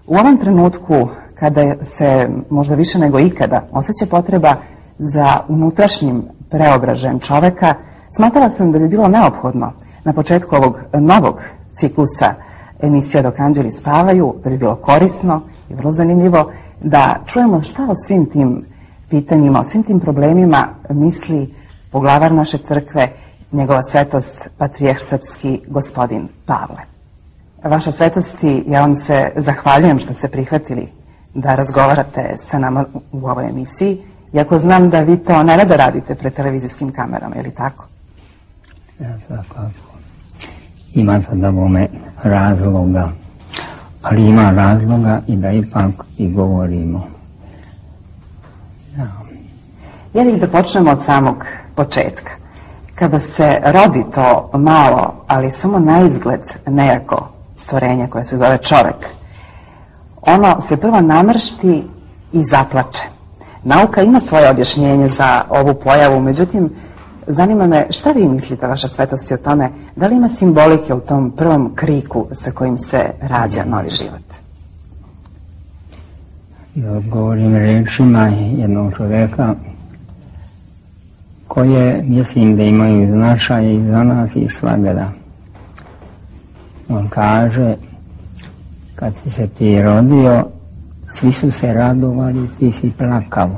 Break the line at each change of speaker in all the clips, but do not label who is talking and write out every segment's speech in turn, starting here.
U ovom trenutku, kada se možda više nego ikada osjeća potreba za unutrašnjim preobražajem čoveka, smatrala sam da bi bilo neophodno na početku ovog novog ciklusa emisija Dok anđeli spavaju, da bi bilo korisno i vrlo zanimljivo da čujemo šta o svim tim pitanjima, o svim tim problemima misli poglavar naše crkve, njegova svetost, patrijarh srpski, gospodin Pavle. Vaša svetosti, ja vam se zahvaljujem što ste prihvatili da razgovarate sa nama u ovoj emisiji, iako znam da vi to ne rado radite pred televizijskim kamerama, je li tako?
Ja, tako. Ima to da bome razloga, ali ima razloga i da ipak i govorimo.
Ja bih da počnemo od samog početka. Kada se rodi to malo, ali samo na izgled nejako stvorenje koje se zove čovek, ono se prvo namršti i zaplače. Nauka ima svoje objašnjenje za ovu pojavu, međutim, zanima me šta vi mislite, vaša svetosti, o tome, da li ima simbolike u tom prvom kriku sa kojim se rađa novi život?
Da odgovorim rečima jednog čoveka koje mislim da imaju značaj i za nas i svagda. On kaže, kad si se ti rodio, svi su se radovali, ti si plakao.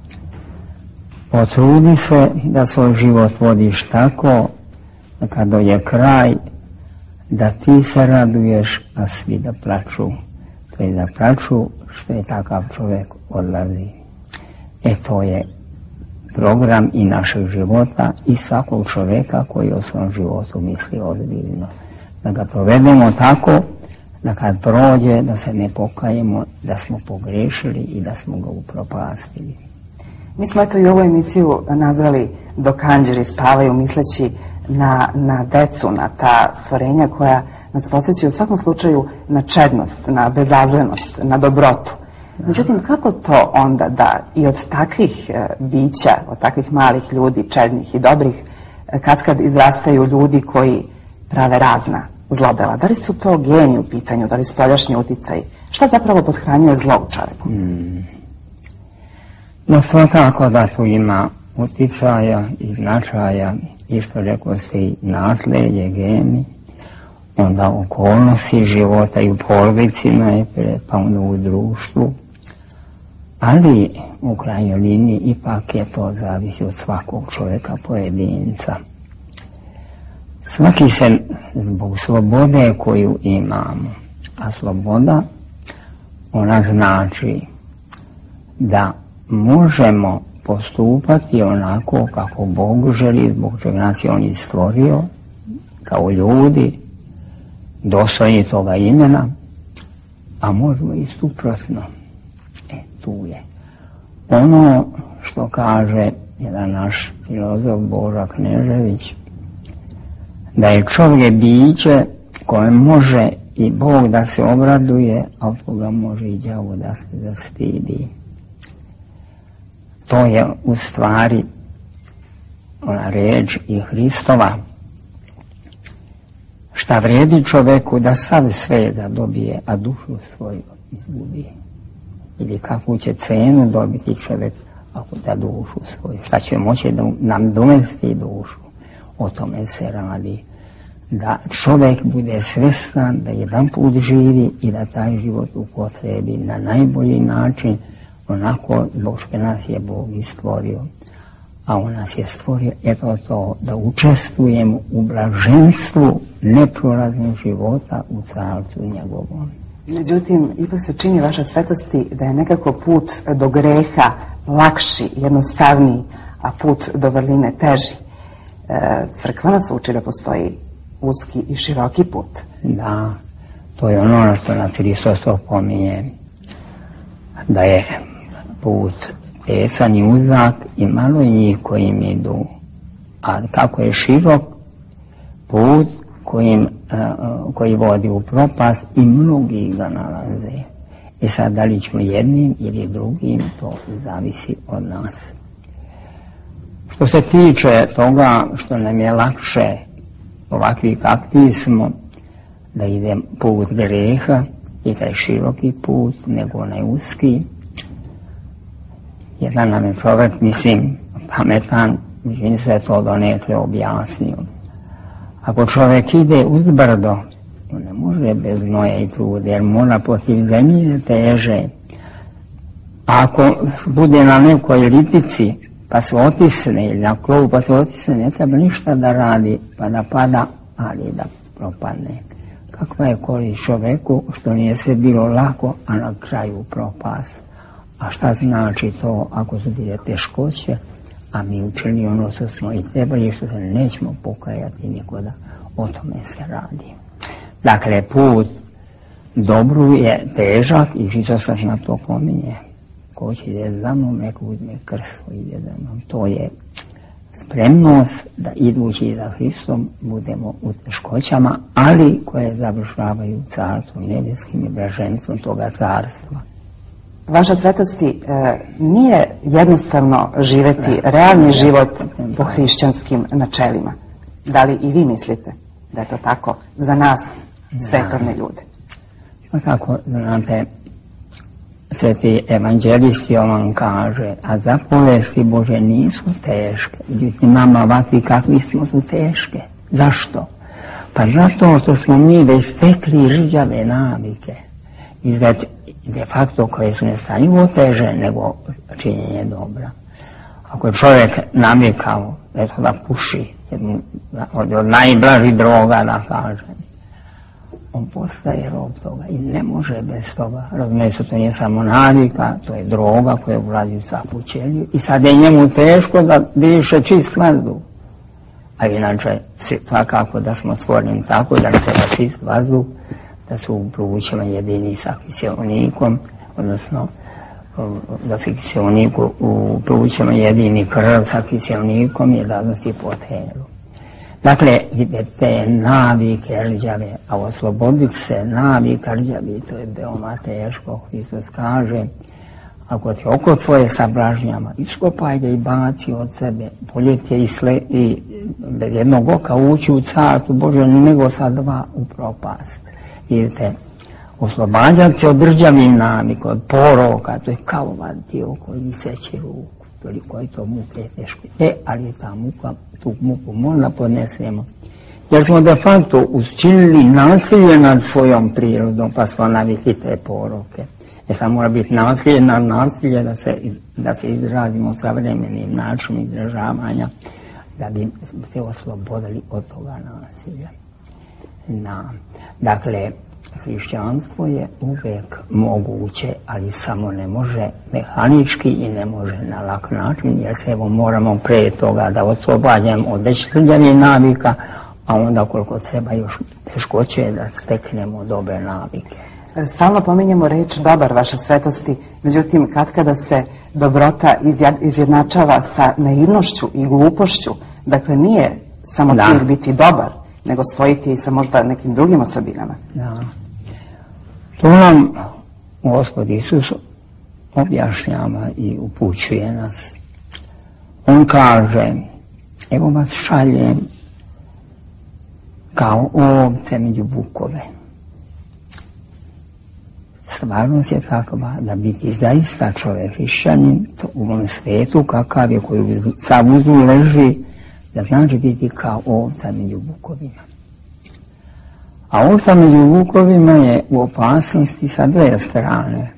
Potrudi se da svoj život vodiš tako, da kad dođe kraj, da ti se raduješ, a svi da plaču. To je da plaču što je takav čovjek odlazi. To je program i našeg života i svakog čovjeka koji o svom životu misli ozbiljno. Da ga provedemo tako, da kad prođe, da se ne pokajemo, da smo pogrešili i da smo ga upropastili.
Mi smo i ovu emisiju nazvali Dok anđeli spavaju, misleći na decu, na ta stvorenja koja nas podsjećaju u svakom slučaju na čednost, na bezazlenost, na dobrotu. Međutim, kako to onda da i od takvih bića, od takvih malih ljudi, čednih i dobrih, kad izrastaju ljudi koji prave razna zlodela? Da li su to geni u pitanju, da li spoljašnji uticaj? Šta zapravo pothranjuje zlo u čoveku?
No, svakako da tu ima uticaja i značaja i što rekao ste i nasledje, geni, onda okolnosti života i u porodici najprije, pa onda u društvu, ali u krajnjoj liniji ipak je to zavisi od svakog čovjeka pojedinca. Svaki se zbog slobode koju imamo, a sloboda ona znači da možemo postupati onako kako Bog želi, zbog čega nas je On i stvorio kao ljudi, dostojni toga imena, a možemo i suprotno. Tu je. Ono što kaže jedan naš filozof Boža Knežević, da je čovjek biće koje može i Bog da se obraduje, a od koga može i đavo da se zastidi. To je u stvari ona riječ i Hristova. Šta vredi čovjeku da sav sve da dobije, a dušu svoju izgubi? Ili kakvu će cenu dobiti čovjek ako da dušu svoju? Šta će moći da nam domesti dušu? O tome se radi. Da čovjek bude svjestan da jedan put živi i da taj život upotrebi na najbolji način, onako zbog što nas je Bog i stvorio. A On nas je stvorio, eto to, da učestvujemo u blaženstvu neprolaznog života u carstvu njegovom.
Međutim, ipak se čini, vaša svetosti, da je nekako put do greha lakši, jednostavniji, a put do vrline teži. Crkva nas uči da postoji uski i široki put.
Da, to je ono što nas Hristos pominje, da je put tesan i uzak i malo je njih kojim idu. A kako je širok put koji vodi u propast i mnogi ga nalaze. Sad, da li ćemo jednim ili drugim, to zavisi od nas. Što se tiče toga što nam je lakše ovakvi kakvi smo, da ide put greha, i taj široki put, nego onaj uski. Jedan nam je čovjek, mislim, pametan, mi sve to donekle objasnio. Ako čovjek ide uz brdo, on ne može bez znoja i truda, jer mora protiv zemlje teže. Ako bude na nekoj litici, pa se otisne, ili na klovu pa se otisne, ne treba ništa da radi, pa da pada, ali da propadne. Kakva je korist čovjeku što nije sve bilo lako, a na kraju propast. A šta znači to ako su bile teškoće, a mi učili ono što smo i trebali, što se nećemo pokajati nikoda, o tome se radi. Dakle, put dobru je težak i Hristos nas na to pominje. Ko će ide za mnom, nek uzme krst koji ide za mnom. To je spremnost da idući za Hristom budemo u teškoćama, ali koje završavaju carstvom nebeskim i blaženstvom toga carstva.
Vaša svetosti, nije jednostavno živjeti realni život po hrišćanskim načelima. Da li i vi mislite da je to tako za nas, svetovne ljude?
Kako znate, sveti evanđelist Jovan kaže, a zapovesti Bože nisu teške, međutim nama ovakvi kakvi smo su teške. Zašto? Pa zato što smo mi već stekli rđave navike, de facto koje su nestanjivo teže nego činjenje dobra. Ako je čovjek navikao da puši, od najblažih droga da kaže, on postaje rob toga i ne može bez toga. Razumije se, to nije samo navika, to je droga koja ulazi u svaku ćeliju i sad je njemu teško da diše čist vazduh. A inače, svakako da smo stvoreni tako da ne treba čist vazduh, da su u plućima jedini sa kiseonikom, odnosno da se kiseonik u plućima jedini krv sa kiseonikom i raznosti po telu. Dakle, te navike rđave, a osloboditi se navika rđavi, to je veoma teško. Hristos kaže, ako ti oko tvoje sablažnjama, iskopaj ga i baci od sebe, bolje ti je i bez jednog oka ući u carstvo Bože, nego sa dva u propast. Vidite, oslobađati se od rđavih navika, od poroka, to je kao dio koji seće ruku, toliko je to muke teško. Ali ta muka, tu muku možda podnesemo, jer smo de facto učinili nasilje nad svojom prirodom, pa smo navikli te poroke. Sad mora biti nasilje nad nasilje, da se izrazimo savremenim načinom izražavanja, da bi se oslobodili od toga nasilja. Dakle, hrišćanstvo je uvijek moguće, ali samo ne može mehanički i ne može na lak način, jer se evo moramo prije toga da oslobađamo od već rđavih navika, a onda koliko treba još teškoće da steknemo dobre navike.
Stalno pominjemo reč dobar, vaša svetosti, međutim katkada se dobrota izjednačava sa naivnošću i glupošću, dakle nije samo cilj biti dobar, nego spojiti sa možda nekim drugim osobinama.
Da. To nam Gospod Isus objašnjava i upućuje nas. On kaže, evo vas šaljem kao ovce među vukove. Stvarnost je takva da biti zaista čovjek hrišćanin u ovom svijetu kakav je koji sav uzdu leži, da znači biti kao ovca među vukovima. A ovca među vukovima je u opasnosti sa dvije strane.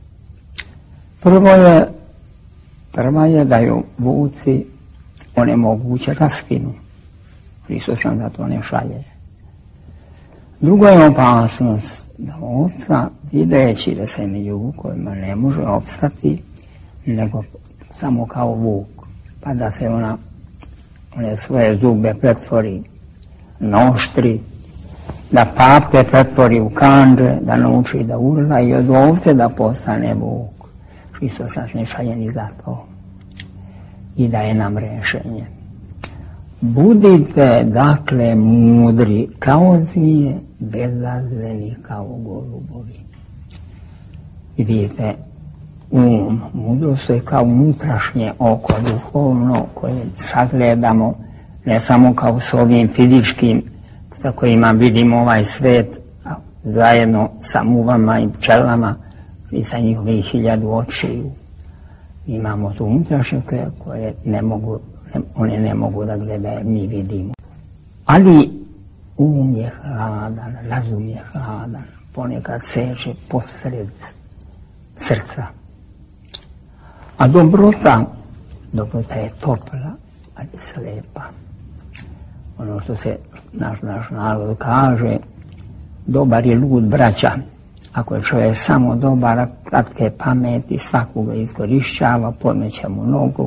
Prva je da ju vuci onemoguće raskinu. Hristos nam da to ne šalje. Druga je opasnost da ovca, videći da se među vukovima ne može opstati, nego samo kao vuk, pa da se one svoje zube pretvori na oštri, da papke pretvori u kandže, da nauči da urla i od ovce da postane vuk. Hristos nas ne šalje ni za to i daje nam rješenje. Budite dakle mudri kao zmije, bezazleni kao golubovi. Vidite, mudrost je kao unutrašnje oko, duhovno, koje sagledamo ne samo kao s ovim fizičkim sa kojima vidimo ovaj svijet, zajedno sa muvama i pčelama i sa njihovih 1000 očiju. Imamo tu unutrašnjoke koje one ne mogu da gledaju, mi vidimo. Ali um je hladan, razum je hladan, ponekad seže posred srca. A dobrota je topla, ali slepa. Ono što se naš narod kaže, dobar je lud braća. Ako je čovjek samo dobar, kratke pameti, svakoga iskorišćava, podmeće mu nogu.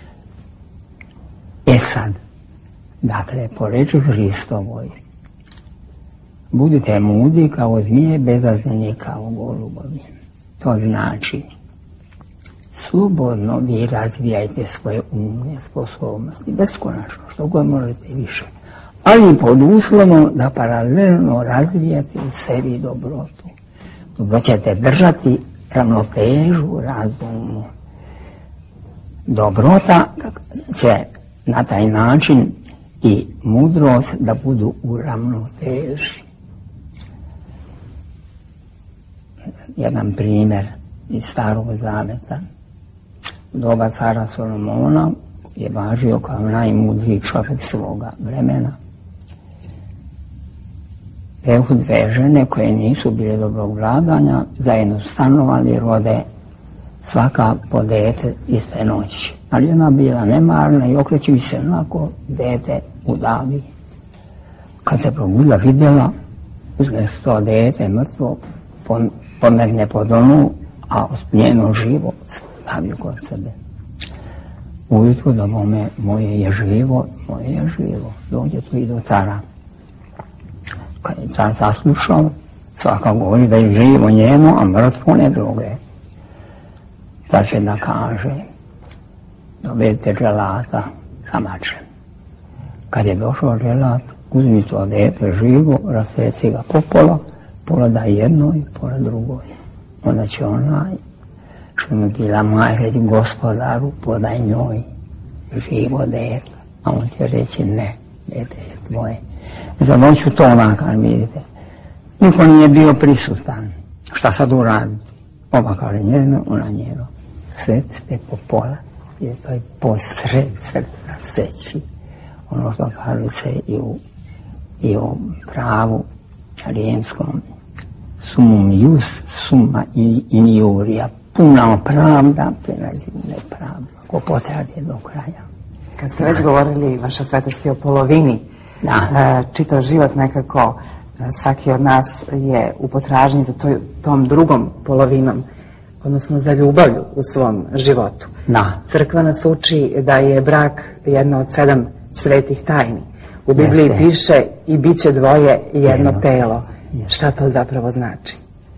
Sad, dakle, po reči Hristovoj, budite mudri kao zmije, bezazdani kao golubovi. To znači, slobodno vi razvijajte svoje umne sposobnosti, beskonačno, što god možete više. Ali pod uslovom da paralelno razvijate u sebi dobrotu. Dobro ćete držati ravnotežu razumu. Dobrota će na taj način i mudrost da budu u ravnoteži. Jedan primjer iz Starog Zaveta. Doba cara Solomona je važio kao najmudriji čovjek svoga vremena. Behu 2 žene koje nisu bile dobrog vladanja, zajedno su stanovali, rode svaka po dete iste noći. Ali ona bila nemarna i okrećuju se onako, dete udavi. Kad se probudila, vidjela, uzme se to dete mrtvo, pomegne pod onu, a njeno živo stavio kod sebe. Ujutro da moje je živo, dođe tu i do cara. Kad je car saslušao, svaka govori da je živo njeno, a mrtvo ne druge. Car će da kaže, dovedite dželata sa mačem. Kad je došao dželat, uzmi to dete živo, rastreci ga po pola daj jednoj, pola drugoj. Onda će onaj, što mi bila majka, reći gospodaru, podaj njoj živo dete. A on će reći ne, dete je tvoje. Za noću to makar, vidite. Niko nije bio prisutan. Šta sad uraditi? Ova kaže njeno, ona njeno. Svecite po pola, jer to je posred srca seći. Ono što kaže se i u pravu rijemskom. Sumum jus, summa in iuria. Puna pravda, prelazi u nepravdu. Ako potrade do kraja.
Kad ste već govorili, vaša svetosti, o polovini, čitav život nekako, svaki od nas je u potražnji za tom drugom polovinom, odnosno za ljubavlju u svom životu. Crkva nas uči da je brak jedna od 7 svetih tajni. U Bibliji piše i bit će dvoje jedno telo. Šta to zapravo znači?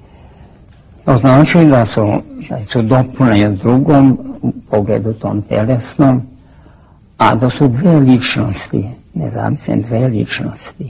To znači da su dopune u drugom u pogledu tom telesnom, a da su 2 ličnosti, nezavisne 2 ličnosti.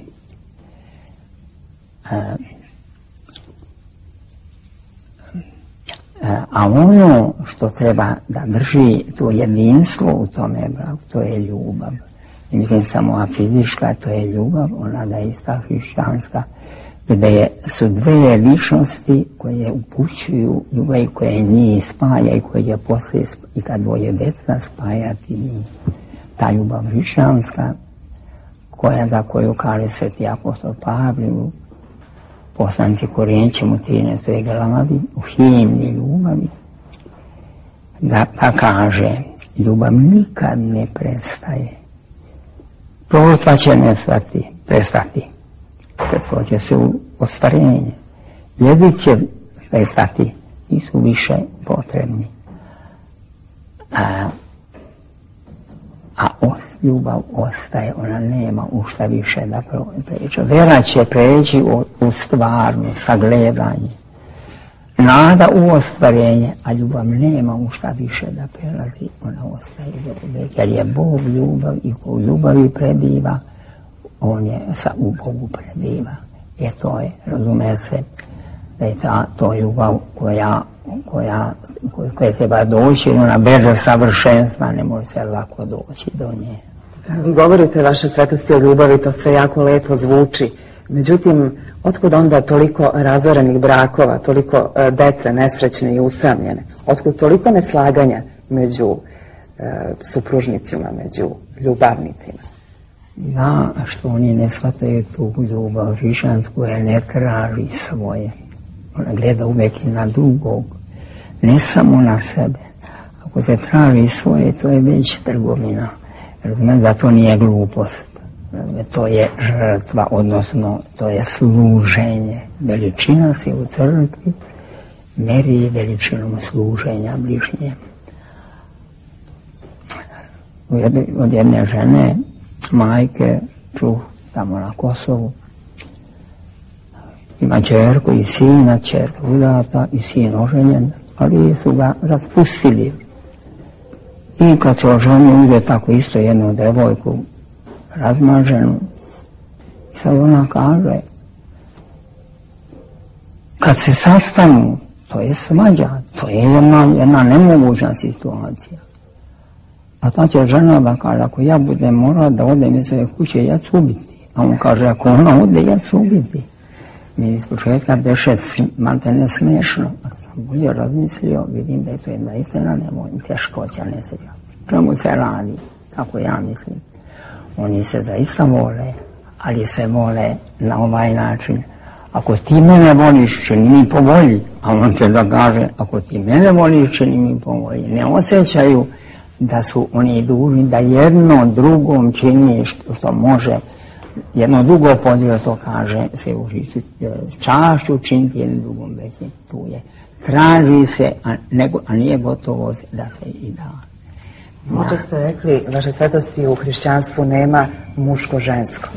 A ono što treba da drži to jedinstvo u tome braku, to je ljubav. I mislim samo fizička, to je ljubav, ona da je ista hrišćanska, gdje su 2 ličnosti koje upućuju ljubav i koje njih spaja i koje će poslije i kad 2 djeca spajati njih. Ta ljubav hrišćanska, za koju kaže sveti apostol Pavle u poslanici Korinćem u 13. glavi, u himni ljubavi, da pa kaže, ljubav nikad ne prestaje. Proroštva će prestati. Pretvođe se u ostvarenje. Jedi će prestati, nisu više potrebni. A ljubav ostaje, ona nema u šta više da pređe. Vera će preći u stvarno sagledanje. Nada u ostvarenje, a ljubav nema u šta više da prelazi, ona ostaje uvijek. Jer je Bog ljubav i ko u ljubavi prebiva, on je u Bogu prebiva. To je, razume se, da je to ljubav koja treba doći, ona bez savršenstva ne može se lako doći do nje.
Vi govorite, vaše svetosti, o ljubavi, to sve jako lepo zvuči. Međutim, otkud onda toliko razorenih brakova, toliko dece nesrećne i usamljene? Otkud toliko neslaganja među supružnicima, među ljubavnicima?
Da, što oni ne shvataju tu ljubav hrišćansku, jer ne traži svoje. Ona gleda uvijek i na drugog, ne samo na sebe. Ako se traži svoje, to je već trgovina. Razumijem da to nije glupost. To je žrtva, odnosno to je služenje. Veličina se u crkvi meri veličinom služenja bližnjem. Od jedne žene, majke, čuh tamo na Kosovu, ima ćerku i sina, ćerka udata i sin oženjen, ali su ga raspustili. I kad se oženio, ide tako isto jednu devojku razmaženu. I sad ona kaže, kad se sastanu, to je svađa, to je jedna nemoguća situacija. A ta će žena da kaže, ako ja budem morala da odem iz ove kuće, ja ću ubiti. A on kaže, ako ona ode, ja ću ubiti. Mi iz početka beše malte ne smešno. Ako sam bolje razmislio, vidim da je to jedna istina, nemoj teškoća nesreća. Čemu se radi, tako ja mislim. Oni se zaista vole, ali se vole na ovaj način. Ako ti mene voliš, čini mi po volji. A on će da kaže, ako ti mene voliš, čini mi po volji. Ne osjećaju da su oni dužni da jedno drugom čini što može. Jedno drugo podjelo to kaže se u Hristu, čašću činiti jednom drugom većim. Tu je. Traži se, a nije gotovo da se i da.
Možda ste rekli, vaše svetosti, u hrišćanstvu nema muško-žensko.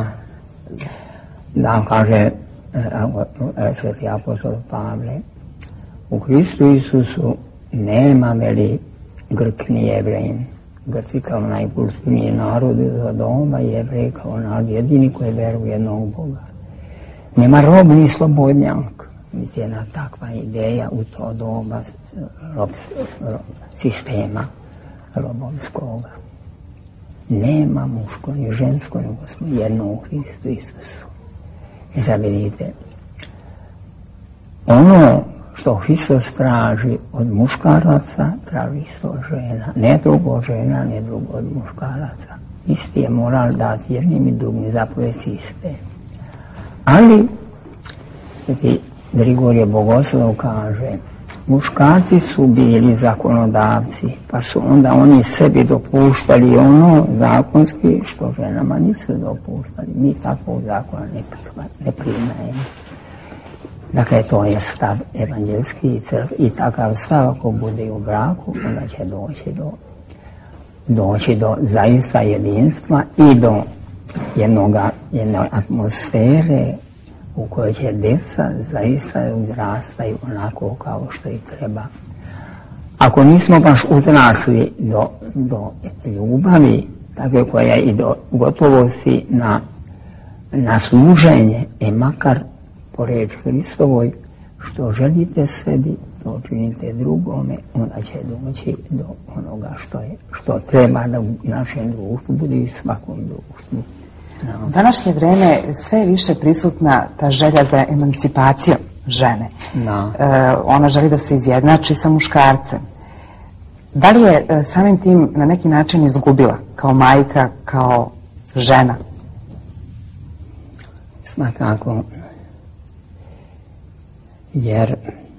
Da, kaže sveti apostol Pavle, u Hristu Isusu nema veli Grk ni Jevrejin. Grci kao najkulturniji narod za doba, Jevrej kao narod jedini koji veruje jednog Boga. Nema rob ni slobodnjak. Mislim, jedna takva ideja u to doba sistema robovskoga. Nema muško ni žensko, nego smo jedno u Hristu Isusu. I sad vidite, ono što Hristos traži od muškaraca, traži isto žena. Ne drugo žena, ne drugo od muškaraca. Isti je moral dati jednim i drugim, zapovesti iste. Ali, Grigorije Bogoslov kaže, muškarci su bili zakonodavci, pa su onda oni sebi dopuštali ono zakonski što ženama nisu dopuštali. Mi takvog zakona ne priznajemo. Dakle, to je stav evanđelski i takav stav ako bude u braku, onda će doći do zaista jedinstva i do jedne atmosfere u kojoj će djeca zaista uzrastaju onako kao što i treba. Ako nismo baš uzrasli do ljubavi, takve koja i do gotovosti na služenje, makar po reči Hristovoj, što želite sebi, to činite drugome, onda će doći do onoga što treba da u našem društvu bude i svakom društvu.
U današnje vreme sve je više prisutna ta želja za emancipacijom žene. Ona želi da se izjednači sa muškarcem. Da li je samim tim na neki način izgubila kao majka, kao žena?
Svakako. Jer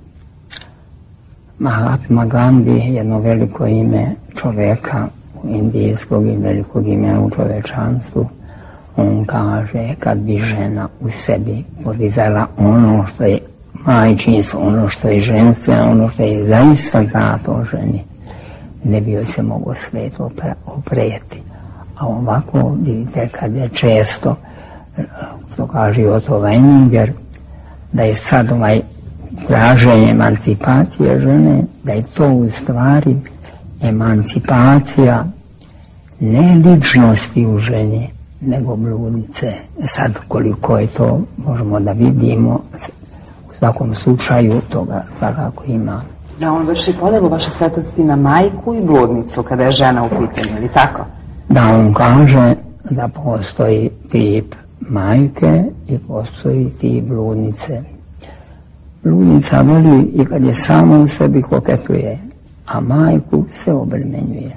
Mahatma Gandhi, jedno veliko ime čoveka indijskog i velikog imena u čovečanstvu, on kaže, kad bi žena u sebi podizala ono što je majčinstvo, ono što je ženstveno, ono što je zaista dato ženi, ne bi joj se moglo svet oprijeti. A ovako, vidite, kad je često, što kaže Otto Weininger, da je sad traženje emancipacije žene, da je to u stvari emancipacija ne ličnosti u ženi, nego bludnice. Sad koliko je to možemo da vidimo, u svakom slučaju toga svakako ima.
Da on vrši podelu vaše svetosti na majku i bludnicu kada je žena u pitanju, ili tako?
Da, on kaže da postoji tip majke i postoji ti bludnice. Bludnica voli i kad je sama u sebi koketuje, a majku se obremenjuje.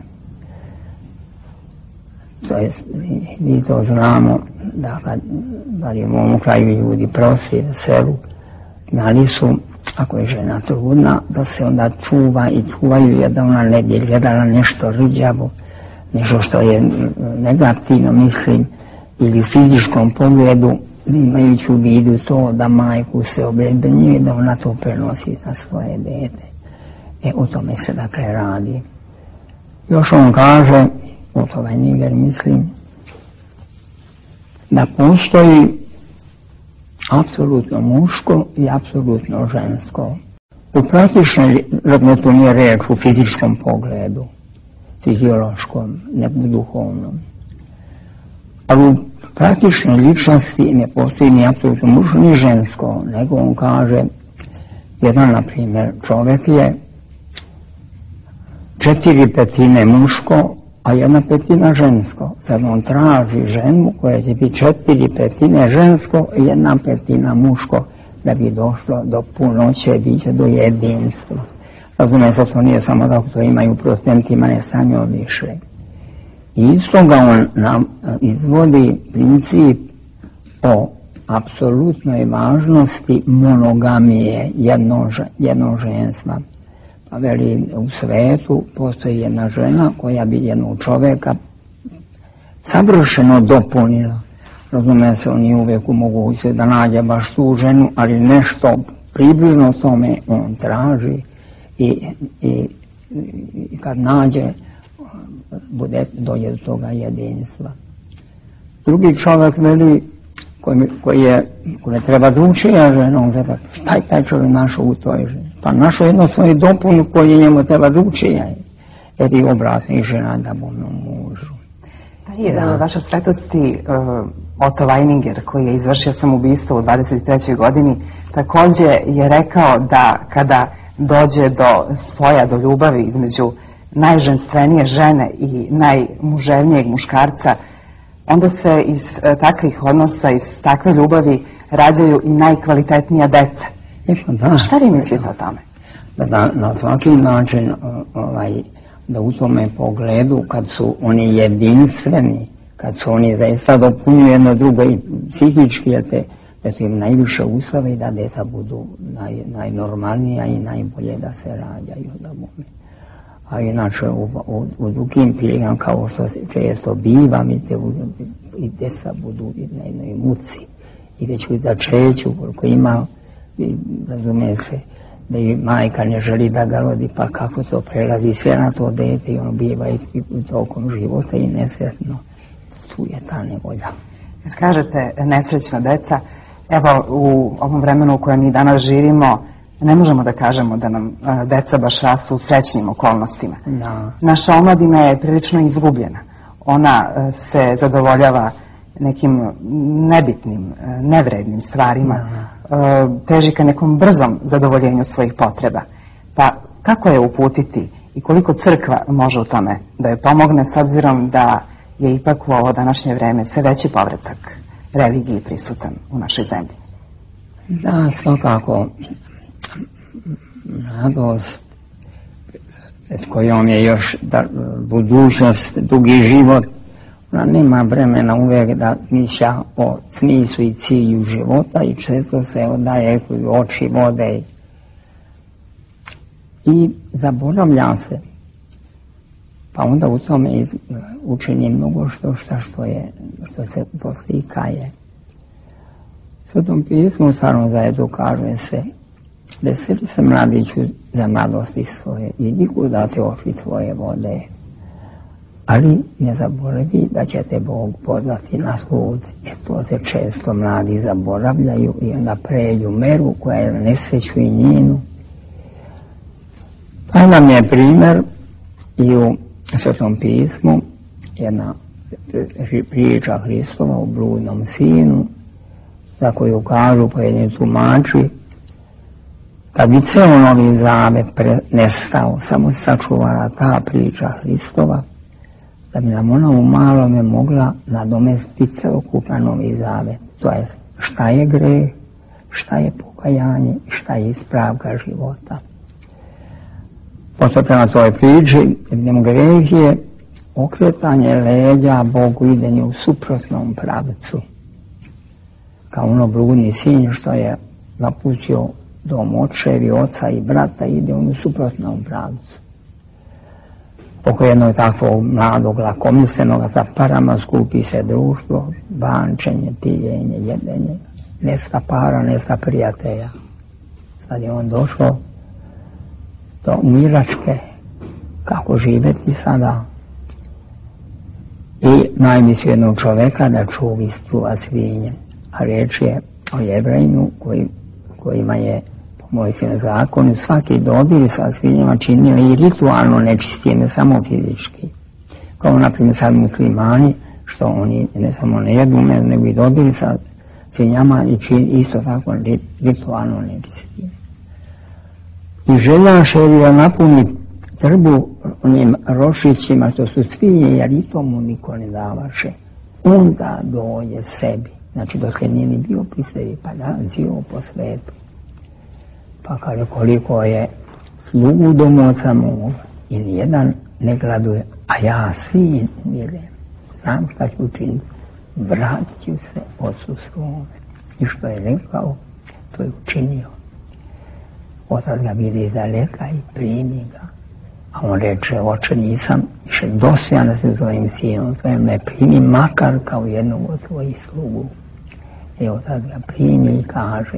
To je, mi to znamo da kad, barem u ovom kraju ljudi prosi na selu, znali su, ako je žena trudna, da se onda čuva i čuvaju je da ona ne bi gledala nešto rđavo, nešto što je negativno, mislim, ili u fizičkom pogledu, imajući u vidu to da majku se obremenjuje, da ona to prenosi na svoje dete. O tome se dakle radi. Još on kaže, ovaj Niger, mislim, da postoji apsolutno muško i apsolutno žensko. U praktičnoj, zato to nije reč u fizičkom pogledu, fiziološkom, nego duhovnom. Ali u praktičnoj ličnosti ne postoji ni apsolutno muško ni žensko, nego on kaže, jedan, na primjer, čovjek je 4/5 muško, a 1/5 žensko. Sad on traži ženu koja će biti 4/5 žensko i 1/5 muško, da bi došlo do punoće, biće do jedinstva. Razume se, to nije samo da to imaju u procentima, ne stanju više. I iz toga on nam izvodi princip o apsolutnoj važnosti monogamije jednoženstva. Pa veli, u svetu postoji jedna žena koja bi jednog čovjeka savršeno dopunila. Razume se, on je uvijek u mogućnosti da nađe baš tu ženu, ali nešto približno tome on traži i kad nađe, dođe do toga jedinstva. Drugi čovjek veli, koji ne treba drugčija žena, on gleda šta je taj čovjek našao u toj ženi. Pa našao jedno svoje dopunu koji njemu treba drugčija. Jer i obratno i žena da bome mužu.
Vaša svetosti, Otto Weininger, koji je izvršio samoubistvo u 23. godini, također je rekao da kada dođe do spoja, do ljubavi između najženstvenije žene i najmuževnijeg muškarca, onda se iz takvih odnosa, iz takve ljubavi rađaju i najkvalitetnija deca. Šta vi mislite o tome?
Na svaki način, da u tome pogledu, kad su oni jedinstveni, kad su oni zaista dopunjuju jedno drugo i psihički, da su im najviše uslove i da deca budu najnormalnija i najbolje da se rađaju. A inače u drugim prilikama, kao što se često biva, i deca budu u jednoj muci i već u začeću, koliko ima, razume se, da i majka ne želi da ga rodi, pa kako to prelazi sve na to dete i ono biva i tokom života i nesretno. Tu je ta nevolja.
Kad kažete nesrećna deca, evo u ovom vremenu u kojem mi danas živimo, ne možemo da kažemo da nam deca baš rastu u srećnim okolnostima. Naša omladina je prilično izgubljena. Ona se zadovoljava nekim nebitnim, nevrednim stvarima, teži ka nekom brzom zadovoljenju svojih potreba. Pa kako je uputiti i koliko crkva može u tome da joj pomogne, s obzirom da je ipak u ovo današnje vreme sve veći povratak religiji prisutan u našoj zemlji?
Da, svakako. Radost pred kojom je još budućnost, dugi život, ona nema vremena uvijek da mišlja o smislu i cilju života i često se odaje oči vode i zaboravlja se. Pa onda u tome učini mnogo što se poslikaje. U Svetom pismu u Starom Zavetu kaže se: veseli se mladiću za mladosti svoje, idi kuda te oči tvoje vode. Ali ne zaboravi da će te Bog pozvati na sud. To se često mladi zaboravljaju i onda pređu meru koja je na nesreću i njinu. Pa nam je primjer i u Svetom pismu jedna priča Hristova o bludnom sinu, za koju kažu pojedini tumači, kad bi ceo Novi Zavet nestao, samo sačuvala ta priča Hristova, da bi nam ona u malome mogla nadomestiti celokupan Novi Zavet. To je šta je greh, šta je pokajanje, šta je ispravka života. Potom prema toj priči, vidimo, greh je okretanje leđa Bogu, idenje u suprotnom pravcu. Kao ono bludni sin što je napustio dom očevi, oca i brata, ide on u suprotnom pravcu. Oko jednog takvog mladog lakomislenog za parama skupi se društvo, bančenje, pijenje, jedenje, nesta para, nesta prijatelja. Sad je on došao do umiračke, kako živjeti sada. I najmislio jednog čoveka da čuva svinje. A riječ je o Jevrejinu kojima je po Mojsijevom zakonu svaki dodir sa svinjama činio i ritualno nečistije, ne samo fizički. Kao naprimjer sad muslimani, što oni ne samo ne jedu, nego i dodiri sa svinjama i isto tako ritualno nečistije. I željaše da napuni trbu onim rošićima što su svinje, jer i tomu niko ne davaše. Onda dođe sebi. Znači, dok je nije ni bio pri sebi, pa nazio po svetu. Pa kaže, koliko je slugu domoca moga i nijedan ne gladuje, a ja sin umirem. Znam šta ću učiniti, vratit ću se ocu svome. I što je rekao, to je učinio. Otac ga vidi iz daleka i primi ga. A on reče, oče, nisam više dostojan da se tvojim sinom, tvojim ne primi, makar kao jednog od tvojih slugu. I otac ga primi i kaže,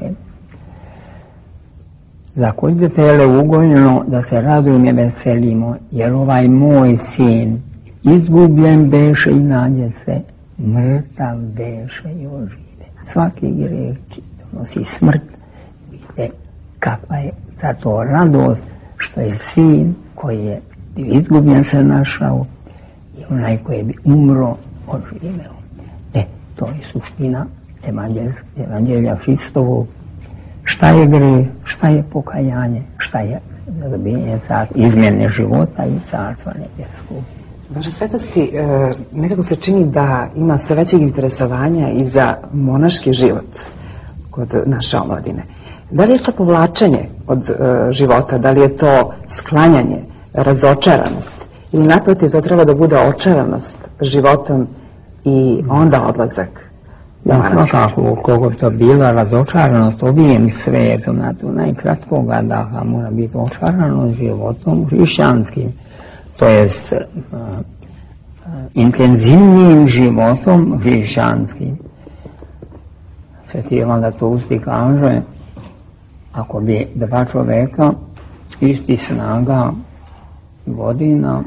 za koji je tele ugoljeno da se radujem i veselimo, jer ovaj moj sin izgubljen beše i nađe se, mrtav beše i ožive. Svaki greh donosi smrt. Vidite kakva je zato radost što je sin koji je izgubljen se našao i onaj koji bi umro oživeo. To je suština Evanđelja Hristovog. Šta je greh, šta je pokajanje, šta je zadobijenje izmjene života i carstva nebeskog.
Vaša svetosti, nekako se čini da ima sve većeg interesovanja i za monaški život kod naše omladine. Da li je to povlačenje od života, da li je to sklanjanje, razočaranost ili naprotiv to treba da bude očaranost životom i onda odlazak?
Svakako, koliko bi to bila razočaranost ovim svetom, najkratkoga daha mora biti očaranost životom hrišćanskim, to jest intenzivnijim životom hrišćanskim. Sveti Ivan Zlatulski kaže, ako bi dva čoveka isti snaga godina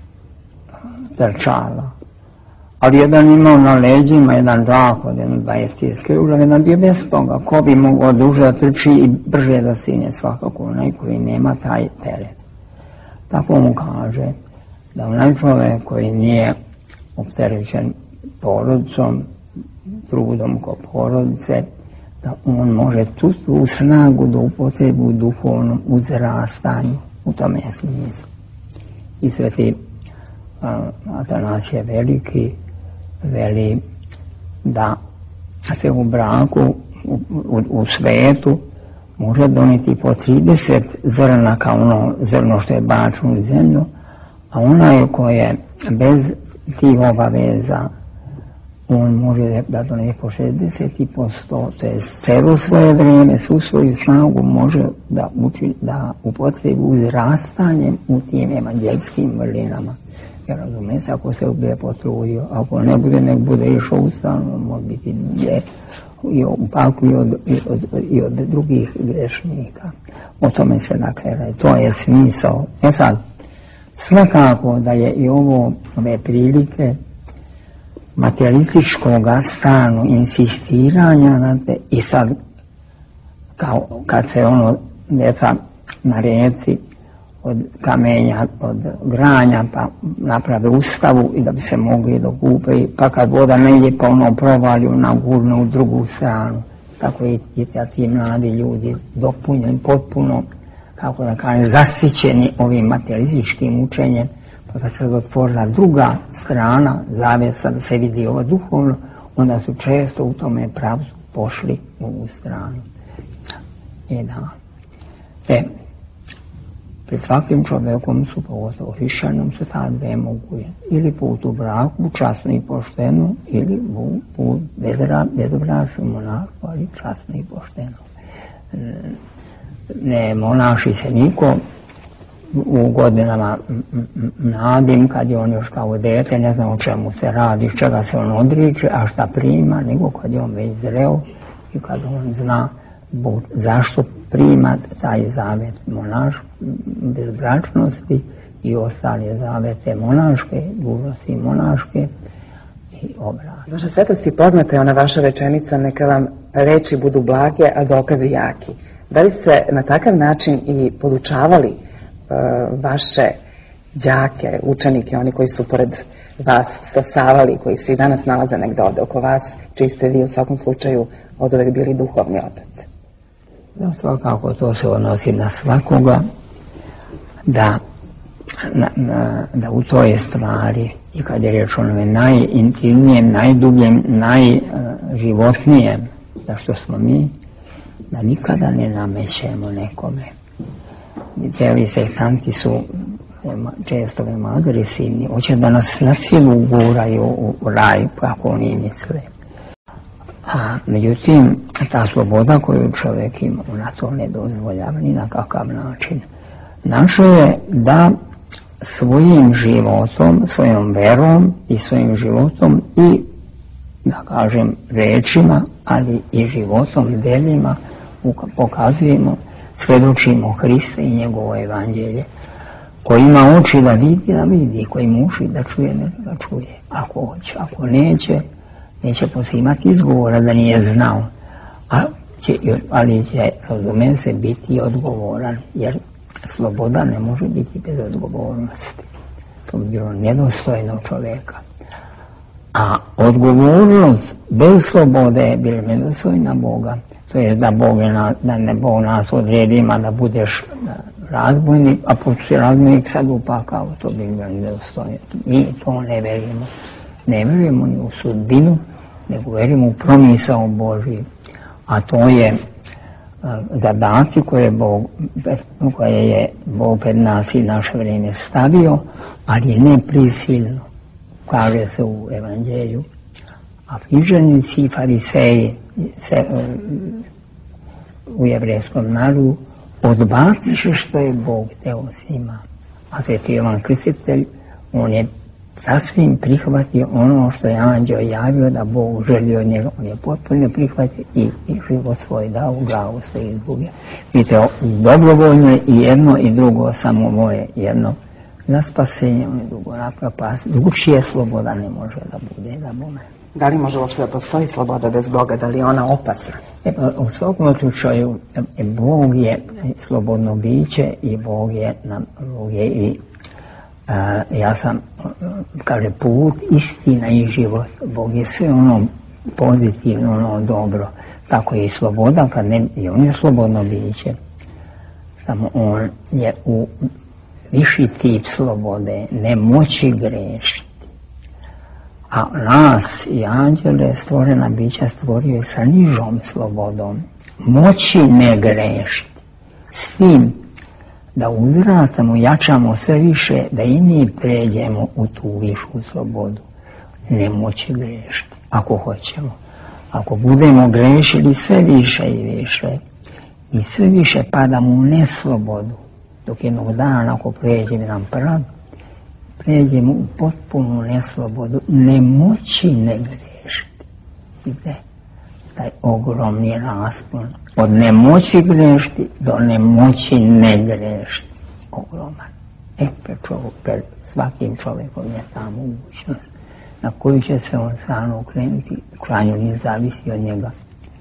trčala, ali jedan imao na leđima jedan džak od 20 kg, jedan bio bez toga. Ko bi mogao duže da trči i brže da stigne, svakako onaj koji nema taj teret. Tako mu kaže da onaj čovjek koji nije opterećen porodicom, trudom ko porodice, da on može tu snagu da upotrebi u duhovnom uzrastanju u tome smislu. I sveti Atanasije Veliki veli da se u braku, u svetu, može donijeti po 30 zrna kao ono zrno što je bačeno u zemlju, a onaj koji je bez tih obaveza, on može da donijeti po 60 i po 100, to je celo svoje vrijeme, svu svoju snagu može da upotrebi uzrastanjem u tim evanđelskim vrlinama. Jer razumijem se, ako se bude potrudio, ako ne bude, nek bude išao u stanu, može biti i u paklu i od drugih grešnika. O tome se dakle radi, to je smisao. Sad, svakako da je i ove prilike materialističkog stanu, insistiranja i sad kad se djeca na rijeci od kamenja, od granja, pa naprave ustavu i da bi se mogli dokupe, pa kad voda ne ide, pa provalju na gurnu u drugu stranu. Tako i ti mladi ljudi dopunjeni potpuno, kako da kažem, zasićeni ovim materialističkim učenjem, Pa kad se otvorila druga strana zavjesa da se vidi ovo duhovno, onda su često u tome pravcu pošli u ovu stranu. I da. Pred svakim čovjekom su, pogotovo hrišćanom, su ta dve moguće. Ili put u braku, časno i pošteno, ili put bezobračnom monaštvu, ali časno i pošteno. Ne monaši se niko u godinama mladim, kad je on još kao dete, ne znam o čemu se radi, čega se on odriče, a šta prima, nego kad je on već zreo i kad on zna zašto prima taj zavjet bezbračnosti i ostale zavjete monaške, dužnosti monaške i obrat.
Vaša svetosti, poznata je ona vaša rečenica, neka vam reči budu blage, a dokazi jaki. Da li ste na takav način i podučavali vaše đake, učenike, oni koji su pored vas stasavali, koji se i danas nalaze negdje ovdje oko vas, čiji ste vi u svakom slučaju od uvek bili duhovni otac?
Da, svakako to se odnosi na svakoga, da u toj stvari, i kad je riječ o onome najintimnijem, najdubljem, najživotnijem, da što smo mi, da nikada ne namećemo nekome. Cijeli sektanti su često veoma agresivni, hoće da nas na silu uguraju u raj, kako oni misle. A međutim, ta sloboda koju čovjek ima, ona to ne dozvoljava ni na kakav način. Naše je da svojim životom, svojom verom i svojim životom i, da kažem, rečima, ali i životom, delima pokazujemo, svjedočimo Hrista i njegovo evanđelje. Ko ima oči da vidi, ko ima uši da čuje, da čuje. Ako hoće, ako neće poslati izgovora da nije znao, ali će, razume se, biti odgovoran, jer sloboda ne može biti bez odgovornosti. To bi bilo nedostojno čovjeka. A odgovornost bez slobode je bila nedostojna Boga. To je da Bog nas odredima da budeš razbojnik, a pošto si razbojnik sad upakao, to bi bilo nedostojno. Mi to ne verujemo. Ne verujemo ni u sudbinu, nego verujemo u promisao Božji. A to je zadaci koje je Bog pred nas i naše vrijeme stavio, ali ne prisilno, kaže se u evanđelju. A književnici i fariseji u jevrejskom narodu odbaciše što je Bog hteo s njima. A Sveti Jovan Krstitelj, on je sasvim prihvatio ono što je anđeo javio da Bog želi od njega. On je potpuno prihvatio i život svoj dao, u glavu svoj izgubio. Vidite, dobrovoljno je i jedno i drugo, samo moje jedno za spasenje, on je drugo napropast. Drugčije sloboda ne može da bude, da bome.
Da li može uopšte da postoji sloboda bez Boga? Da li je ona opasna?
U svakom slučaju, Bog je slobodno biće i Bog je i ja sam, kaže, put, istina i život. Bog je sve ono pozitivno, ono dobro. Tako je i sloboda, i on je slobodno biće. Samo on je u viši tip slobode, ne moći grešiti. A nas i anđele, stvorena bića, stvorio je sa nižom slobodom. Moći ne grešiti. S tim da uzrastamo, jačamo sve više, da i mi pređemo u tu višu slobodu. Ne moći grešiti, ako hoćemo. Ako budemo grešili sve više i više, mi sve više padamo u neslobodu. Dok jednog dana, ako pređemo nam prav, pređemo u potpunu neslobodu, nemoći ne grešiti. Vidite, taj ogromni raspon od nemoći grešiti do nemoći ne grešiti. Ogroman. Pred svakim čovjekom je ta mogućnost na koju će se on sam okrenuti, u krajnjoj liniji zavisi od njega.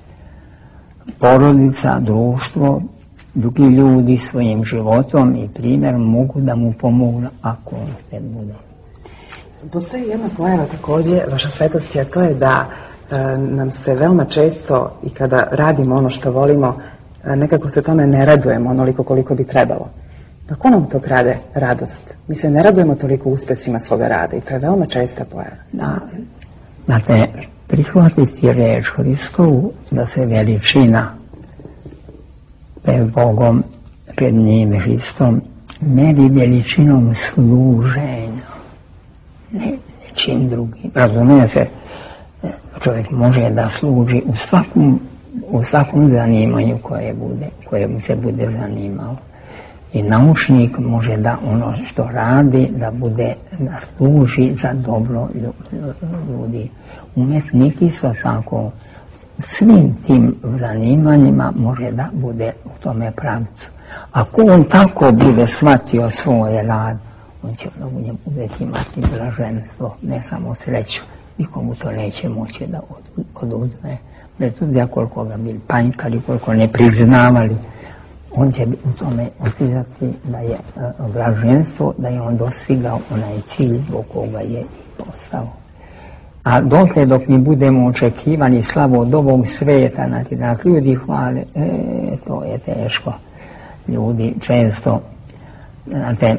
Porodica, društvo, drugi ljudi svojim životom i primjerom mogu da mu pomognu ako on sve bude.
Postoji jedna pojava također, vaša svetost, a to je da nam se veoma često i kada radimo ono što volimo, nekako se tome ne radujemo onoliko koliko bi trebalo. Pa ko nam to krade radost? Mi se ne radujemo toliko uspesima svoga rada i to je veoma česta pojava.
Znate, prihvatiti reč Hristovu da se veličina pred Bogom, pred njim Hristom, meri veličinom služenja, ne čim drugim. Razumije se, čovjek može da služi u svakom zanimanju koje mu se bude zanimalo. I naučnik može da ono što radi, da služi za dobro ljudi. Umetnik isto tako u svim tim zanimanjima može da bude u tome pravcu. Ako on tako bude shvatio svoj rad, on će u njemu uvijek imati blaženstvo, ne samo sreću. Nikomu to neće moći da oduzme. Bez obzira koliko ga bili panjkali, koliko ne priznavali, on će u tome osjećati da je blaženstvo, da je on dostigao onaj cilj zbog koga je i postao. A dok mi budemo očekivani slavu od ovog sveta, da nas ljudi hvale, to je teško. Ljudi često, znate,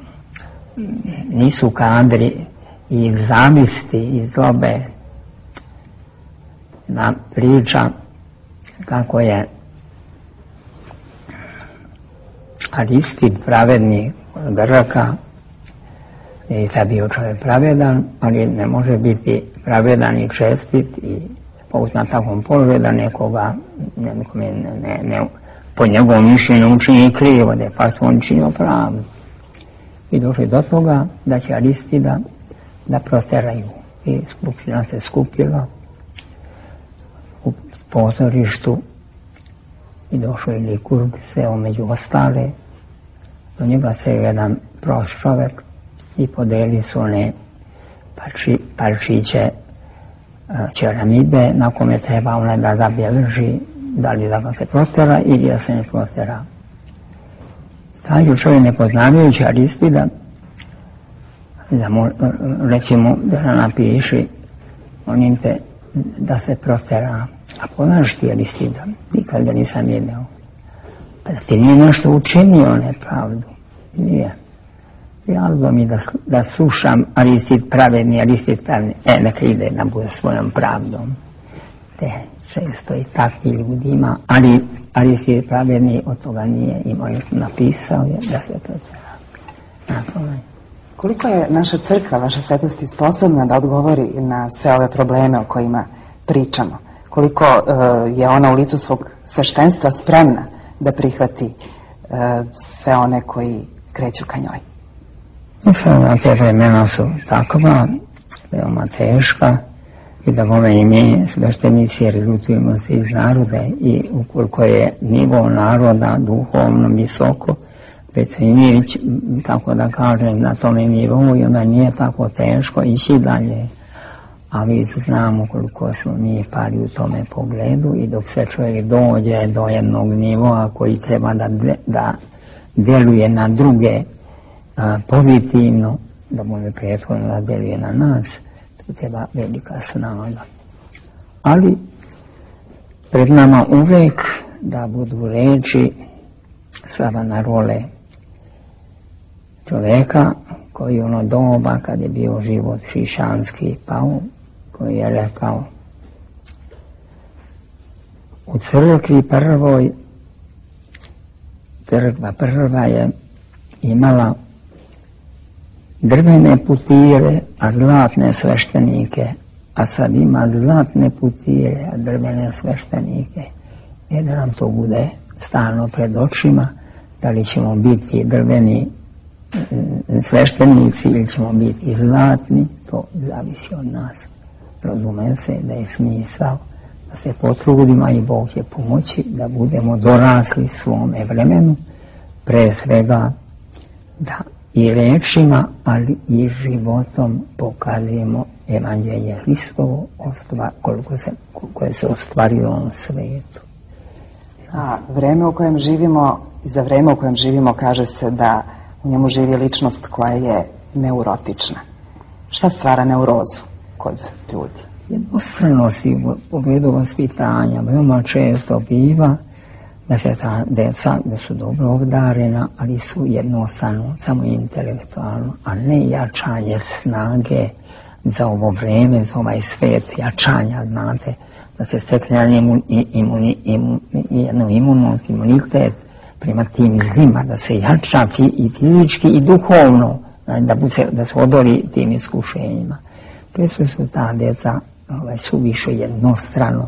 nisu kadri i zavisti i zlobe. Da priča kako je Aristid pravedni od Grka, je i sad bio čovjek pravedan, ali ne može biti pravedan i čestit i pout na takvom položaju da nekoga po njegovom mišljenju učini krivo, da je pa on činio pravdu. I došli do toga da će Aristida da proteraju. I skupština se skupila u pozorištu i došao je Likurg, seo među ostale. Do njega se jedan prost čovjek i podeli su one parčiće čeramide na kome treba ona da zabeleži da li da ga se protera ili da se ne protera. Taj čovjek ne poznavajući Aristida reći mu da napiši onim te da se protera. A poznaš ti Aristida? Nikad ga nisam vidio. Pa da ti nije nešto učinio nepravdu. Nije. Javno mi da slušam Aristid pravedni. Neka ide da bude svojom pravdom. Često i takvi ljudi ima, ali Aristid pravedni od toga nije imao, napisao je da se protera.
Koliko je naša crkva, vaša svetosti, sposobna da odgovori na sve ove probleme o kojima pričamo? Koliko je ona u licu svog sveštenstva spremna da prihvati sve one koji kreću ka njoj?
Mislim da te vremena su takva, veoma teška, i da i mi sveštenici regrutujemo se iz naroda i ukoliko je nivo naroda duhovno visoko, već i mi, tako da kažem, na tome nivou i onda nije tako teško ići dalje. A mi znamo koliko smo mi pali u tome pogledu i dok se čovjek dođe do jednog nivoa koji treba da deluje na druge pozitivno, da mu je prethodno da deluje na nas, to treba velika snaga. Ali pred nama uvek da budu reči Slavana Role, čovjeka koji ono doba kad je bio život hrišćanski pao, koji je rekao: u crkvi prvoj, crkva prva je imala drvene putire, a zlatne sveštenike, a sad ima zlatne putire, a drvene sveštenike. I da nam to bude stalno pred očima, da li ćemo biti drveni sveštenici ili ćemo biti zlatni, to zavisi od nas. Razume se da je smisao da se potrudimo i Bog će pomoći da budemo dorasli svome vremenu, pre svega da i rečima, ali i životom pokazujemo Evanđelje Hristovo koje se ostvaruje u ovom svijetu.
A vreme u kojem živimo, i za vreme u kojem živimo kaže se da u njemu živi ličnost koja je neurotična. Šta stvara neurozu kod ljudi?
Jednostranost u pogledu vaspitanja veoma često biva da se ta deca, da su dobro obdarena, ali su jednostavno, samo intelektualno, a ne jačanje snage za ovo vreme, za ovaj svijet, jačanja, znate, da se stekne jednu imunost, imunitet prema tim zlima, da se jača i fizički i duhovno, da se odori tim iskušenjima. Često su ta djeca suviše jednostrano,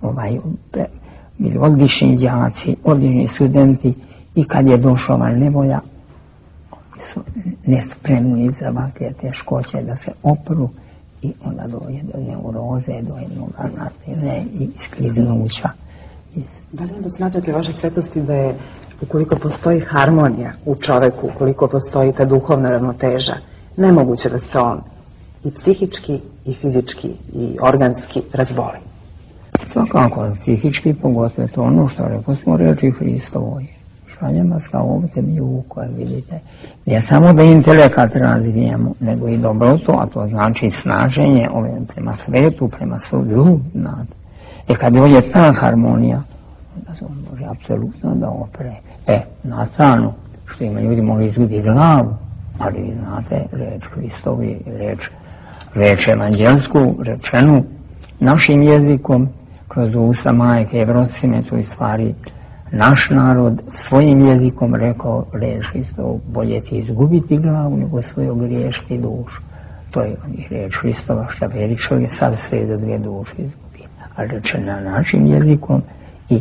bili odlični đaci, odlični studenti i kad je došla ova nevolja, su nespremni za ovakve teškoće da se opru i onda dođe do neuroze, do jednog i iskliznuća.
Da li onda smatrate vaše svetosti da je, ukoliko postoji harmonija u čoveku, ukoliko postoji ta duhovna ravnoteža, nemoguće da se on i psihički, i fizički, i organski razboli?
Svakako, psihički pogotovo to ono što rekao smo reči Hristovoj. Šaljem vas kao ovdje miju koje vidite. Ne samo da intelekat razvijemo, nego i dobrotu, a to znači snaženje prema svetu, prema svoj zlu. Kad dođe ta harmonija, onda se on može apsolutno da opre. Na stranu, što ima ljudi mogli izgubiti glavu, ali vi znate, reč Hristovi, reč evanđelsku, rečenu našim jezikom, kroz usta majke Evrosime, to je stvari naš narod svojim jezikom rekao reč Hristovu, bolje ti izgubiti glavu nego svoju griješiti dušu. To je reč Hristova, šta veri čovjek sad sve za dvije duše izgubi. A reče na našim jezikom i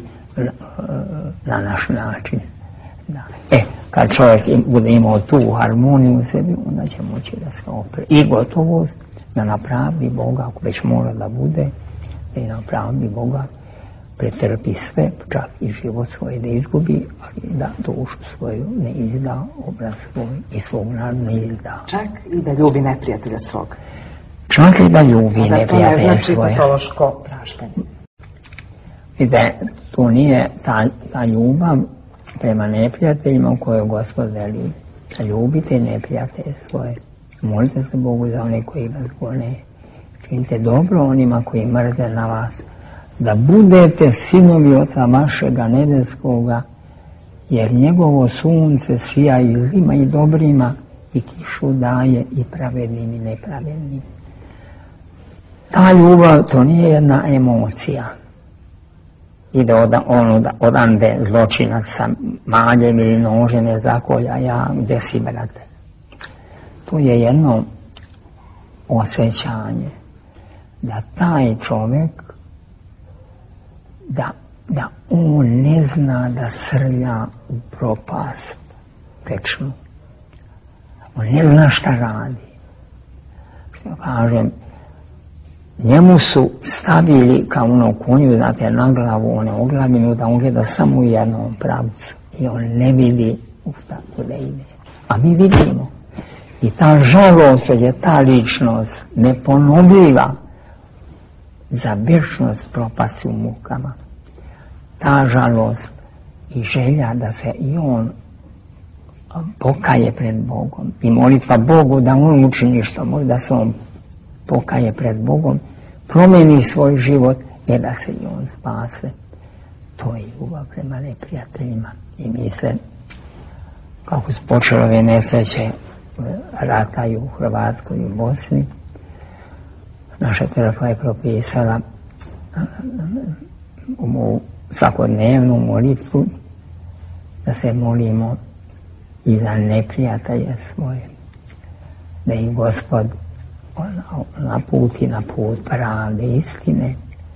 na naš način. Da. Kad čovjek bude imao tu harmoniju u sebi, onda će moći da se opre. I gotovost da na pravdi Boga, ako već mora da bude, da i na pravdi Boga pretrpi sve, čak i život svoj da izgubi, ali da dušu svoju ne izda, obraz svoj i svog naroda ne izda.
Čak i da ljubi neprijatelja svog.
Čak i da ljubi neprijatelja svoje.
A da to ne znači patološko praštanje.
Vidite, to nije ta ljubav prema neprijateljima u kojoj Gospod veli. Ljubite neprijatelje svoje. Molite se Bogu za one koji vas gone. Činite dobro onima koji mrze na vas. Da budete sinovi Oca vašega nebeskoga, jer njegovo sunce sija i zlima i dobrima i kišu daje i pravednim i nepravednim. Ta ljubav, to nije jedna emocija. Ide odande zločinac sa maljem ili nožem je zakolja, gdje si, brate. To je jedno osjećanje da taj čovjek da on ne zna da srlja u propast večnu. On ne zna šta radi. Što kažem, njemu su stavili kao ono konju, znate, na glavu, one oglavinu, da on gleda samo u jednom pravcu. I on ne vidi kuda ide. A mi vidimo. I ta žalost, što je ta ličnost neponovljiva za vječnost propasti u mukama. Ta žalost i želja da se i on pokaje pred Bogom. I molitva Bogu da on učini što može, da se on pokaje pred Bogom, promijeni svoj život i da se i on spase. To je ljubav prema neprijateljima. I mi se, kako su počele ove nesreće, rataju u Hrvatskoj i u Bosni, naša crkva je propisala u svakodnevnu molitvu da se molimo i za neprijatelje svoje, da ih Gospod naputi na put pravde i istine,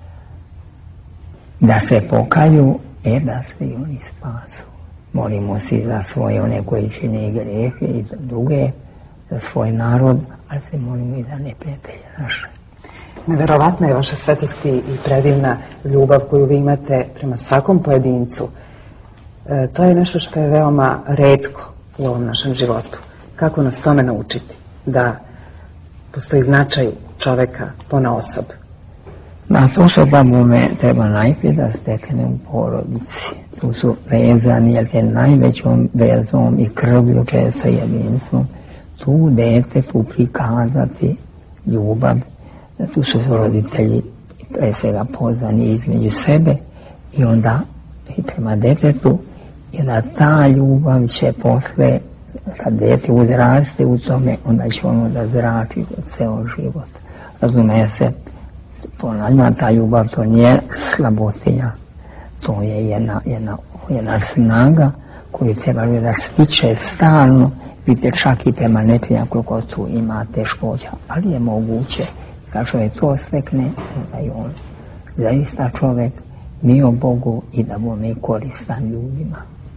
da se pokaju, da se i oni spasu. Molimo se i za svoje one koji čine grehe i za druge, za svoj narod, ali se molimo i za neprijatelje naše.
Neverovatna je vaša svetosti i predivna ljubav koju vi imate prema svakom pojedincu. To je nešto što je veoma retko u ovom našem životu. Kako nas tome naučiti? Da postoji značaj čoveka ponaosob.
Na to sobome treba najprije da stekne u porodici. Tu su vezani, jer je najvećom vezom i krvlju često jedinstvom. Tu dete, tu prikazati ljubav. Tu su roditelji pre svega pozvani između sebe i onda i prema djetetu i da ta ljubav će posle, kad djete uzraste u tome, onda će ono da zrači ceo život. Razume se, ponavljam, ta ljubav to nije slabotinja, to je jedna snaga koju treba da stiče stalno, vidite čak i prema neprijatelju koliko tu ima teškoća, ali je moguće kad čovjek to stekne, onda je on zaista čovjek mio Bogu i da bude koristan ljudima.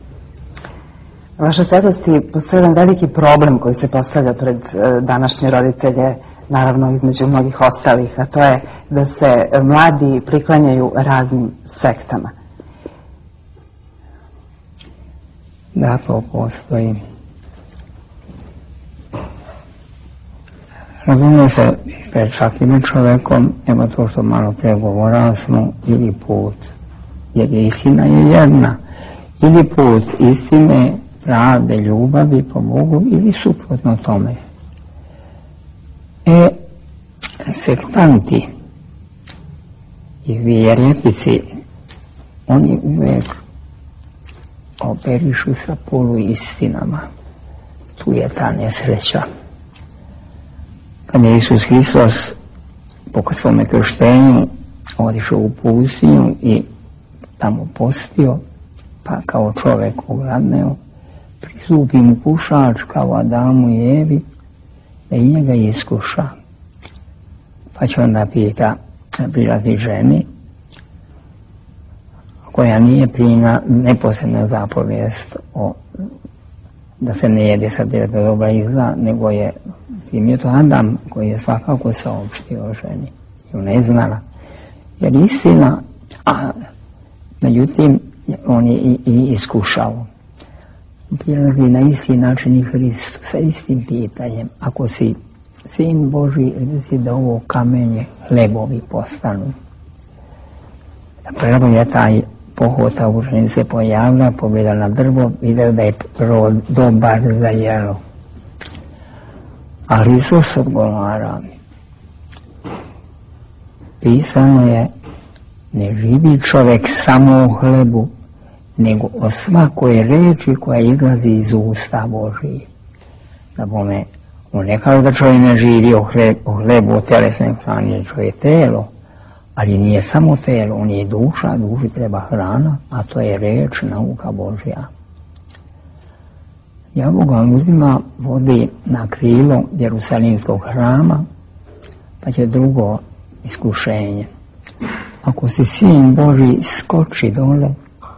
Vaša svetlosti, postoji jedan veliki problem koji se postavlja pred današnje roditelje, naravno između mnogih ostalih, a to je da se mladi priklanjaju raznim sektama.
Da, to postoji. Razumije se pred svakim čovjekom, evo to što malo pregovorali smo, ili put, jer je istina je jedna, ili put istine, pravde, ljubavi po Bogu, ili suprotno tome. Sektanti i vjernici, oni uvijek operišu sa poluistinama. Tu je ta nesreća. Kad je Isus Hristos po svome krštenju otišao u pustinju i tamo postio, pa kao čovjek ogladneo, pristupi mu kušač kao Adamu i Evi, da i njega iskuša. Pa će onda prilazi ženi, koja nije prima neposredna zapovijest da se ne jede sa djeta dobra i zla, nego je to Adam koji je svakako saopštio ženi. I ona je znala. Jer istina, međutim, on je i iskušao. Prilazi na isti način i Hristu sa istim pitanjem. Ako si Sin Božji, reci da ovo kamenje hlebovi postanu. Prvo je taj pohota u ženi se pojavila, pogledala na drvo, vidio da je rod dobar za jelo. A Hristos odgovara, pisano je, ne živi čovjek samo o hlebu, nego o svakoj reči koja izlazi iz usta Božiji. Da bome, on ne kaže da čovjek ne živi o hlebu, o telesnoj hrani, jer čovjek je telo, ali nije samo telo, on je duša, duši treba hrana, a to je reč, nauka Božja. Đavo ga uzima, vodi na krilo Jerusalimskog hrama, pa će drugo iskušenje. Ako si Sin Božji, skoči dole,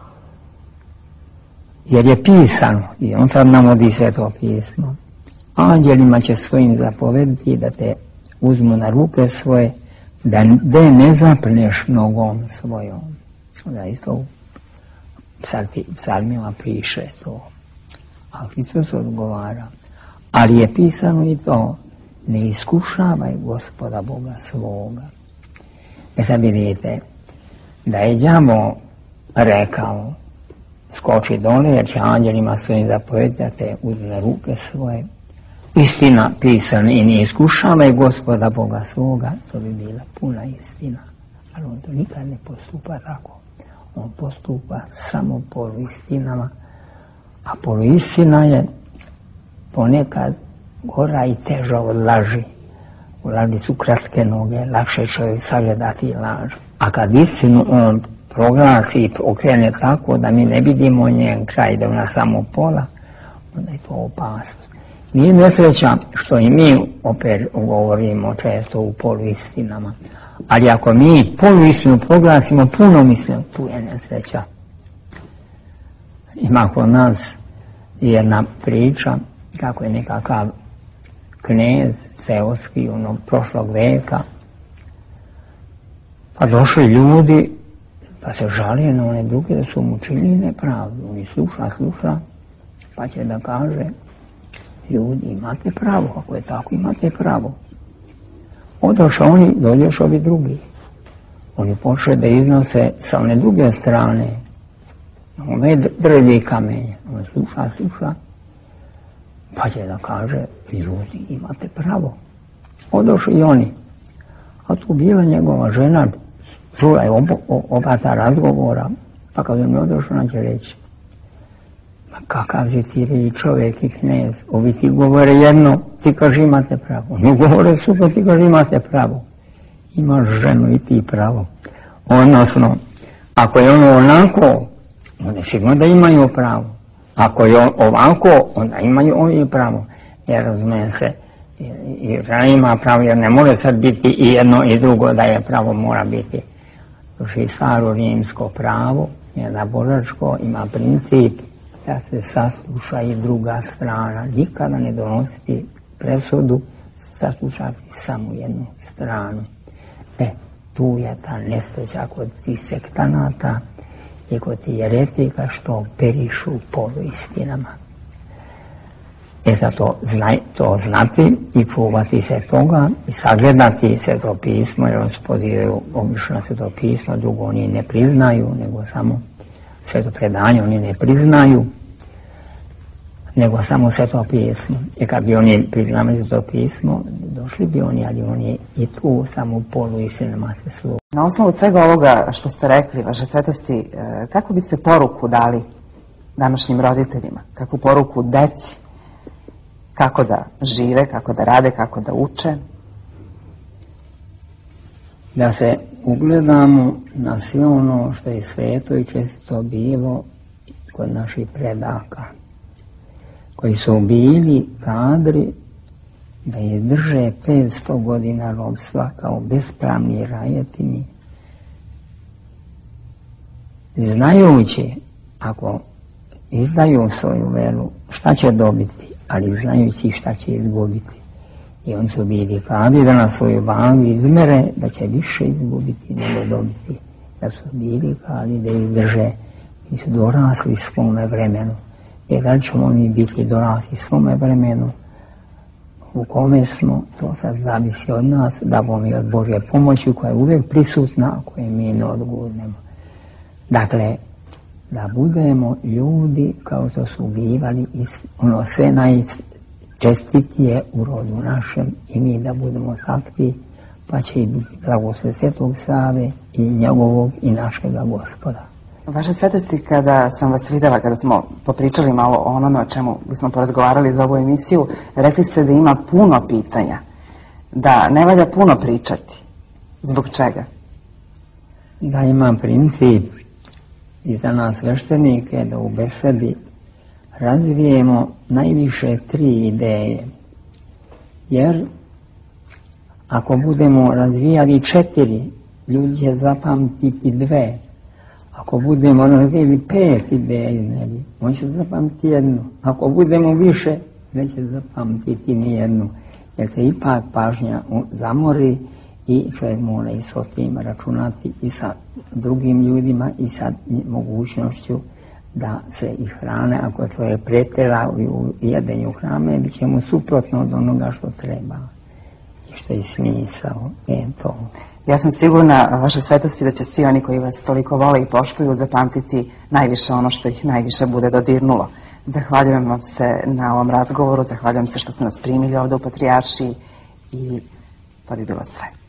jer je pisano, i on sad navodi Sveto pismo, anđelima će svojim zapovediti da te uzmu na ruke svoje, da ne zapneš nogom svojom. Da isto u psalmima piše to. A Hristos odgovara, ali je pisano i to, ne iskušavaj Gospoda Boga svoga. Sad vidite, da je đavo rekao, skoči dole jer će anđelima svojim zapovediti da te uzmu na ruke svoje. Istina pisana i ne iskušavaj Gospoda Boga svoga, to bi bila puna istina. Ali on to nikad ne postupa tako. On postupa samo poluistinama, a poluistina je ponekad gora i teža od laži. U laži su kratke noge, lakše čovjek sagledati laž. A kad istinu on proglasi i okrene tako da mi ne vidimo njen kraj, da ona samo pola, onda je to opasnost. Nije nesreća što i mi opet govorimo često u poluistinama, ali ako mi poluistinu proglasimo puno mislimo, tu je nesreća. Ima kod nas jedna priča kako je nekakav knez seoski prošlog veka, pa došli ljudi pa se žali na one druge da su mu činili nepravdu. Oni sluša, pa će da kaže, ljudi, imate pravo, ako je tako, imate pravo. Odošao oni, dođeš ovi drugi. Oni počeli da iznose sa one druge strane, ove drvlje i kamenje. On sluša, pa će da kaže, ljudi, imate pravo. Odošli i oni. A tu bila njegova žena, čula je oba ta razgovora, Pa kad on je odošao, on će reći, ma kakav si ti čovjek i knez, ovi ti govore jedno, ti kaže imate pravo, oni govore suprotno, ti kaže imate pravo. Imaš ženu i ti pravo. Odnosno, ako je ono onako, onda sigurno da imaju pravo. Ako je ovako, onda imaju oni pravo. Jer razumijem se, i žena ima pravo, jer ne može sad biti i jedno i drugo da je pravo, mora biti. Još i staro rimsko pravo, jedna božačko, ima princip da se sasluša i druga strana. Nikada ne donositi presudu, saslušati samo jednu stranu. Tu je ta nesreća kod tih sektanata i kod tih jeretika što perišu poluistinama. Zato to znati i čuvati se toga i sagledati Sveto pismo, jer oni se pozivaju obično na Sveto pismo, drugo oni ne priznaju, nego samo Sveto predanje oni ne priznaju, nego samo Sveto pismo. I kad bi oni priznali Sveto pismo, došli bi oni, ali oni i tu samo u poluistinama se služu.
Na osnovu svega ovoga što ste rekli, vaše svetosti, kakvu biste poruku dali današnjim roditeljima? Kakvu poruku deci? Kako da žive, kako da rade, kako da uče?
Da se ugledamo na sve ono što je sveto i često bilo kod naših predaka, koji su bili kadri da izdrže 500 godina robstva kao bespravni rajetini, znajući ako izdaju svoju veru šta će dobiti, ali znajući šta će izgubiti. I oni su bili kadri da na svoju vagu izmere da će više izgubiti nego dobiti. Da su bili kadri da izdrže, i su dorasli svome vremenu. I da li ćemo mi biti dorasli svome vremenu u kome smo, to sad zavisi od nas, da bomo i od Božje pomoći koja je uvijek prisutna, a koje mi ne odgurnemo. Dakle, da budemo ljudi kao što su bivali i ono sve najčestitije u rodu našem i mi da budemo takvi, pa će i biti blagoslov Svetog Save i njegovog i našega Gospoda.
Vaše svetosti, kada sam vas videla, kada smo popričali malo o onome o čemu bismo porazgovarali za ovu emisiju, rekli ste da ima puno pitanja, da ne valja puno pričati. Zbog čega?
Da ima princip i za nas sveštenike da u besedi razvijemo najviše 3 ideje. Jer ako budemo razvijali 4, ljudi će zapamtiti 2. Ako budemo razvijali 5 ideje, on će zapamtiti 1. Ako budemo više, neće zapamtiti ni 1. Jer se ipak pažnja zamori i čovjek mora i s tim računati i sa drugim ljudima i sa mogućnošću da se i hrane, ako čovjek pretjera u jedenju hrane, bit će mu suprotno od onoga što treba i što je smisao. To.
Ja sam sigurna, vaše svetosti, da će svi oni koji vas toliko vole i poštuju zapamtiti najviše ono što ih najviše bude dodirnulo. Zahvaljujem vam se na ovom razgovoru, zahvaljujem se što ste nas primili ovdje u Patrijaršiji i to bi bilo sve.